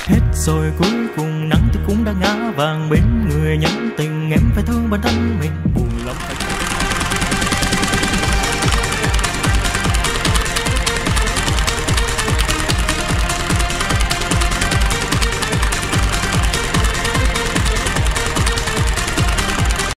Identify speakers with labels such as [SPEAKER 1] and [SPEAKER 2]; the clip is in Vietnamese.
[SPEAKER 1] Hết rồi cuối cùng nắng thì cũng đã ngã vàng, bên người nhắn tình em phải thương bản thân mình, buồn lắm phải